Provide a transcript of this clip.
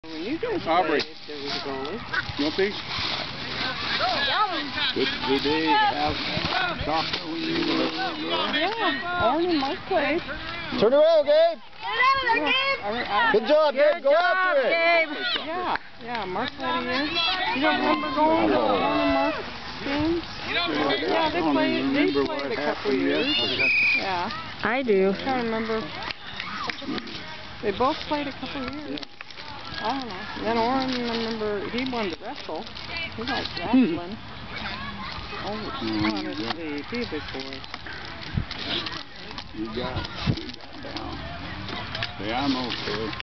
When you guys Aubrey. played, there was a goalie. You want these? Did they have soccer when you were little? Yeah, Owen and Mark played. Turn around, Gabe. Good job, Gabe. Go after it. Yeah, Mark played a year. You don't remember going to Owen and Mark games? Yeah, they played a couple years. Yeah. I do. I can't remember. They both played a couple years. I don't know. Then Oren, I remember, he wanted to wrestle. He liked wrestling. Oh, honestly, be a big boy. You got down. Yeah, I'm okay.